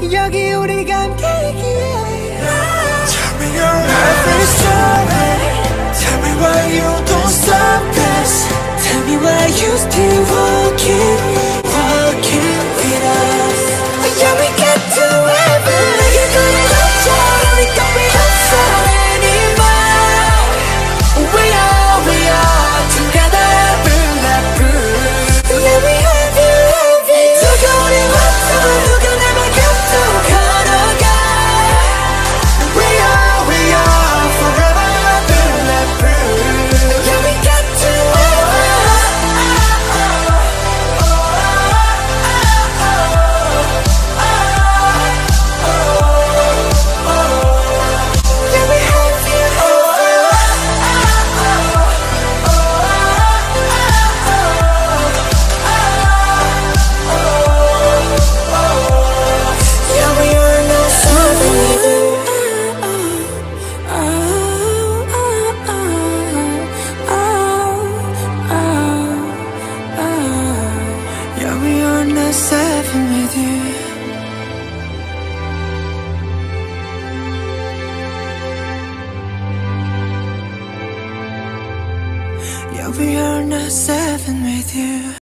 여기 우리가 함께이기에 Tell me your every story. Tell me why you don't stop this. Tell me why you still walking with us. Yeah, we get to heaven. 내게 그리웠죠. 우리가 we outside anymore. We are together bulletproof. Yeah, we have you. 누가 우리 왔어. 누가 날 막았어. 걸어가. We are forever bulletproof. Yeah, we get to yeah, we have you. Yeah, we are not serving you. Yeah, we are not serving with you. Yeah, we are not serving with you.